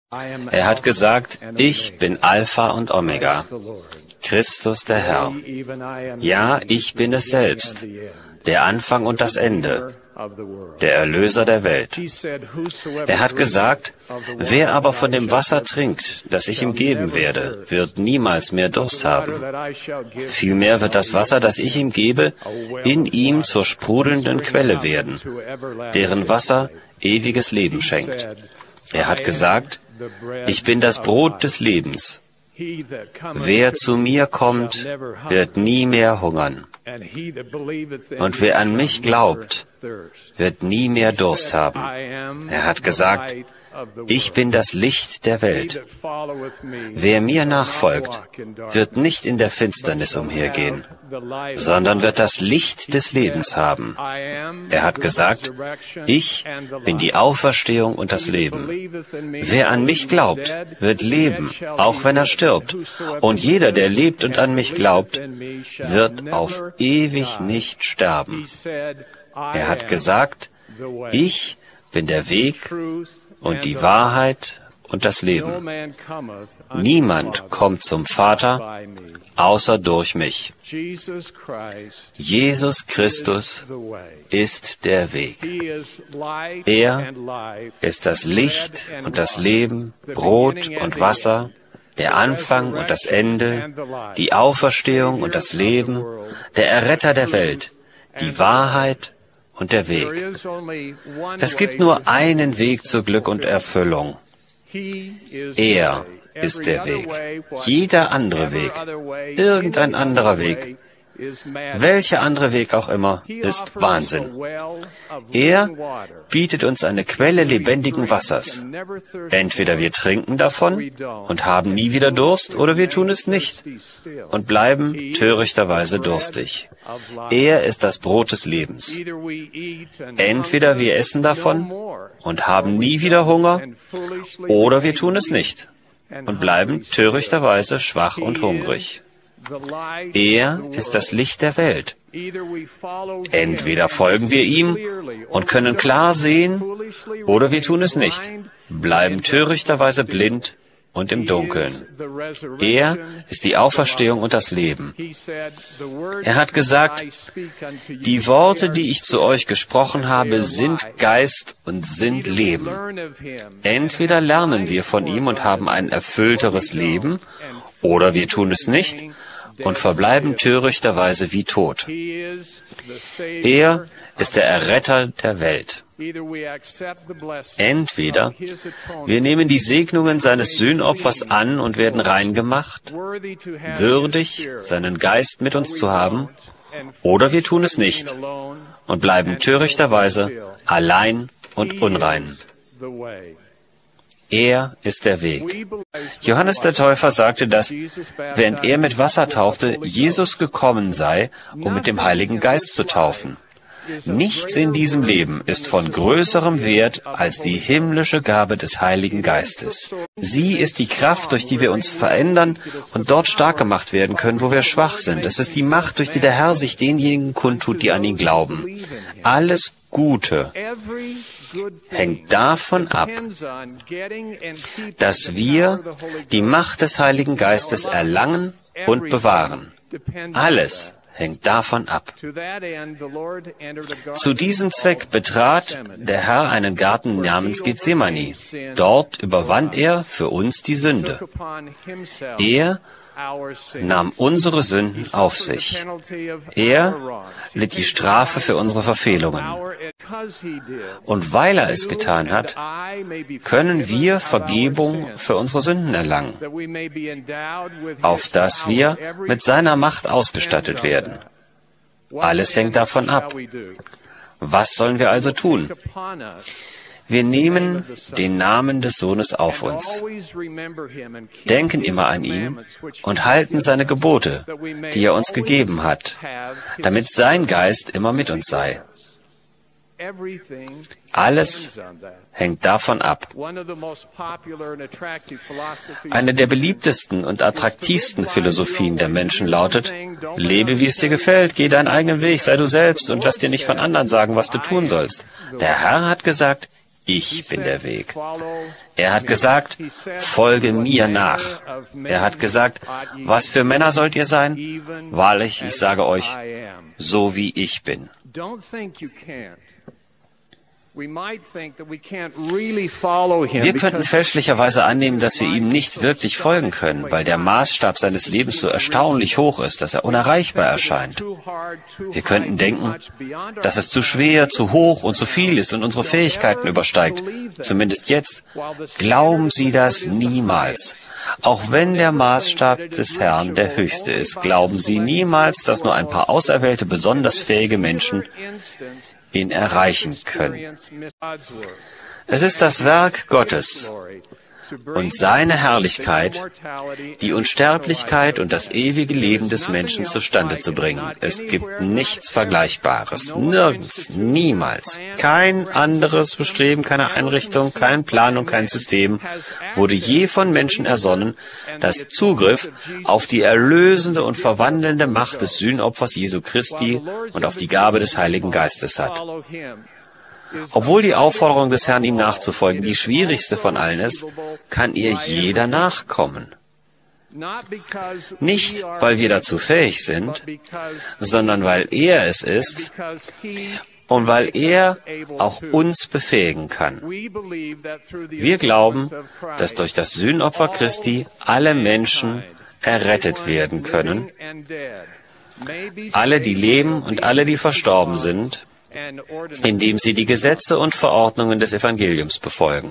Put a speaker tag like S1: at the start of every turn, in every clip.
S1: Er hat gesagt, ich bin Alpha und Omega, Christus der Herr. Ja, ich bin es selbst, der Anfang und das Ende, der Erlöser der Welt. Er hat gesagt, wer aber von dem Wasser trinkt, das ich ihm geben werde, wird niemals mehr Durst haben. Vielmehr wird das Wasser, das ich ihm gebe, in ihm zur sprudelnden Quelle werden, deren Wasser ewiges Leben schenkt. Er hat gesagt, ich bin das Brot des Lebens. Wer zu mir kommt, wird nie mehr hungern. Und wer an mich glaubt, wird nie mehr Durst haben. Er hat gesagt, ich bin das Licht der Welt. Wer mir nachfolgt, wird nicht in der Finsternis umhergehen, sondern wird das Licht des Lebens haben. Er hat gesagt, ich bin die Auferstehung und das Leben. Wer an mich glaubt, wird leben, auch wenn er stirbt. Und jeder, der lebt und an mich glaubt, wird auf ewig nicht sterben. Er hat gesagt, ich bin der Weg und die Wahrheit und das Leben. Niemand kommt zum Vater, außer durch mich. Jesus Christus ist der Weg. Er ist das Licht und das Leben, Brot und Wasser, der Anfang und das Ende, die Auferstehung und das Leben, der Erretter der Welt, die Wahrheit und der Weg. Es gibt nur einen Weg zu Glück und Erfüllung. Er ist der Weg. Jeder andere Weg, irgendein anderer Weg, welcher andere Weg auch immer, ist Wahnsinn. Er bietet uns eine Quelle lebendigen Wassers. Entweder wir trinken davon und haben nie wieder Durst, oder wir tun es nicht und bleiben törichterweise durstig. Er ist das Brot des Lebens. Entweder wir essen davon und haben nie wieder Hunger, oder wir tun es nicht und bleiben törichterweise schwach und hungrig. Er ist das Licht der Welt. Entweder folgen wir ihm und können klar sehen, oder wir tun es nicht, bleiben törichterweise blind und im Dunkeln. Er ist die Auferstehung und das Leben. Er hat gesagt, die Worte, die ich zu euch gesprochen habe, sind Geist und sind Leben. Entweder lernen wir von ihm und haben ein erfüllteres Leben, oder wir tun es nicht und verbleiben törichterweise wie tot. Er ist der Erretter der Welt. Entweder wir nehmen die Segnungen seines Sühnopfers an und werden rein gemacht, würdig, seinen Geist mit uns zu haben, oder wir tun es nicht und bleiben törichterweise allein und unrein. Er ist der Weg. Johannes der Täufer sagte, dass, während er mit Wasser taufte, Jesus gekommen sei, um mit dem Heiligen Geist zu taufen. Nichts in diesem Leben ist von größerem Wert als die himmlische Gabe des Heiligen Geistes. Sie ist die Kraft, durch die wir uns verändern und dort stark gemacht werden können, wo wir schwach sind. Es ist die Macht, durch die der Herr sich denjenigen kundtut, die an ihn glauben. Alles Gute hängt davon ab, dass wir die Macht des Heiligen Geistes erlangen und bewahren. Alles hängt davon ab. Zu diesem Zweck betrat der Herr einen Garten namens Gethsemane. Dort überwand er für uns die Sünde. Er nahm unsere Sünden auf sich. Er litt die Strafe für unsere Verfehlungen. Und weil er es getan hat, können wir Vergebung für unsere Sünden erlangen, auf dass wir mit seiner Macht ausgestattet werden. Alles hängt davon ab. Was sollen wir also tun? Wir nehmen den Namen des Sohnes auf uns, denken immer an ihn und halten seine Gebote, die er uns gegeben hat, damit sein Geist immer mit uns sei. Alles hängt davon ab. Eine der beliebtesten und attraktivsten Philosophien der Menschen lautet, lebe, wie es dir gefällt, geh deinen eigenen Weg, sei du selbst und lass dir nicht von anderen sagen, was du tun sollst. Der Herr hat gesagt, Ich bin der Weg. Er hat gesagt, folge mir nach. Er hat gesagt, was für Männer sollt ihr sein? Wahrlich, ich sage euch, so wie ich bin. Wir könnten fälschlicherweise annehmen, dass wir ihm nicht wirklich folgen können, weil der Maßstab seines Lebens so erstaunlich hoch ist, dass er unerreichbar erscheint. Wir könnten denken, dass es zu schwer, zu hoch und zu viel ist und unsere Fähigkeiten übersteigt. Zumindest jetzt. Glauben Sie das niemals. Auch wenn der Maßstab des Herrn der höchste ist, glauben Sie niemals, dass nur ein paar auserwählte, besonders fähige Menschen ihn erreichen können. Es ist das Werk Gottes und seine Herrlichkeit, die Unsterblichkeit und das ewige Leben des Menschen zustande zu bringen. Es gibt nichts Vergleichbares, nirgends, niemals. Kein anderes Bestreben, keine Einrichtung, kein Plan und kein System wurde je von Menschen ersonnen, das Zugriff auf die erlösende und verwandelnde Macht des Sühnopfers Jesu Christi und auf die Gabe des Heiligen Geistes hat. Obwohl die Aufforderung des Herrn, ihm nachzufolgen, die schwierigste von allen ist, kann ihr jeder nachkommen. Nicht, weil wir dazu fähig sind, sondern weil er es ist und weil er auch uns befähigen kann. Wir glauben, dass durch das Sühnopfer Christi alle Menschen errettet werden können, alle, die leben und alle, die verstorben sind, indem sie die Gesetze und Verordnungen des Evangeliums befolgen.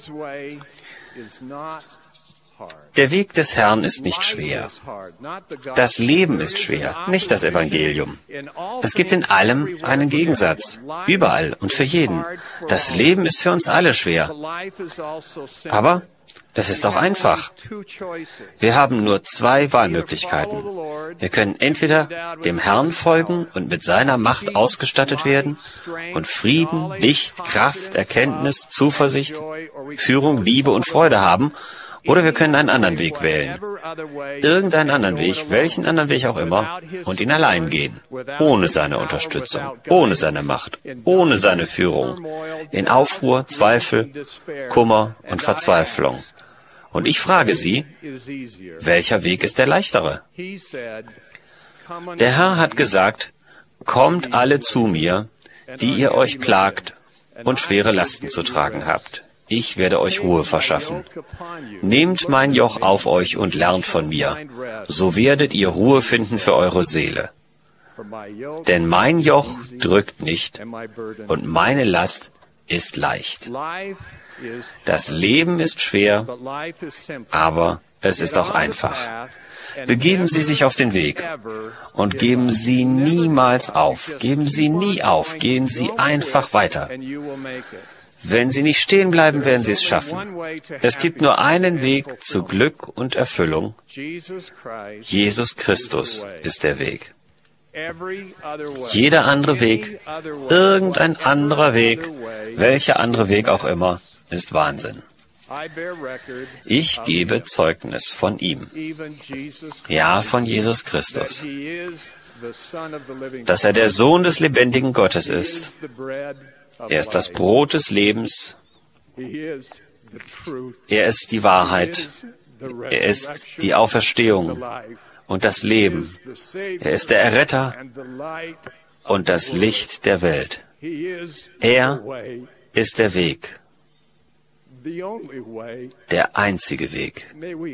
S1: Der Weg des Herrn ist nicht schwer. Das Leben ist schwer, nicht das Evangelium. Es gibt in allem einen Gegensatz, überall und für jeden. Das Leben ist für uns alle schwer. Aber es ist auch einfach. Wir haben nur zwei Wahlmöglichkeiten. Wir können entweder dem Herrn folgen und mit seiner Macht ausgestattet werden und Frieden, Licht, Kraft, Erkenntnis, Zuversicht, Führung, Liebe und Freude haben, oder wir können einen anderen Weg wählen. Irgendeinen anderen Weg, welchen anderen Weg auch immer, und ihn allein gehen. Ohne seine Unterstützung, ohne seine Macht, ohne seine Führung. In Aufruhr, Zweifel, Kummer und Verzweiflung. Und ich frage Sie, welcher Weg ist der leichtere? Der Herr hat gesagt, kommt alle zu mir, die ihr euch plagt und schwere Lasten zu tragen habt. Ich werde euch Ruhe verschaffen. Nehmt mein Joch auf euch und lernt von mir, so werdet ihr Ruhe finden für eure Seele. Denn mein Joch drückt nicht und meine Last ist leicht. Das Leben ist schwer, aber es ist auch einfach. Begeben Sie sich auf den Weg und geben Sie niemals auf. Geben Sie nie auf. Gehen Sie einfach weiter. Wenn Sie nicht stehen bleiben, werden Sie es schaffen. Es gibt nur einen Weg zu Glück und Erfüllung. Jesus Christus ist der Weg. Jeder andere Weg, irgendein anderer Weg, welcher andere Weg auch immer, ist Wahnsinn. Ich gebe Zeugnis von ihm, ja, von Jesus Christus, dass er der Sohn des lebendigen Gottes ist. Er ist das Brot des Lebens. Er ist die Wahrheit. Er ist die Auferstehung und das Leben. Er ist der Erretter und das Licht der Welt. Er ist der Weg, der einzige Weg.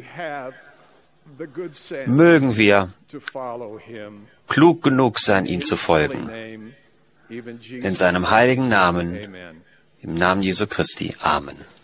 S1: Mögen wir klug genug sein, ihm zu folgen. In seinem heiligen Namen, im Namen Jesu Christi. Amen.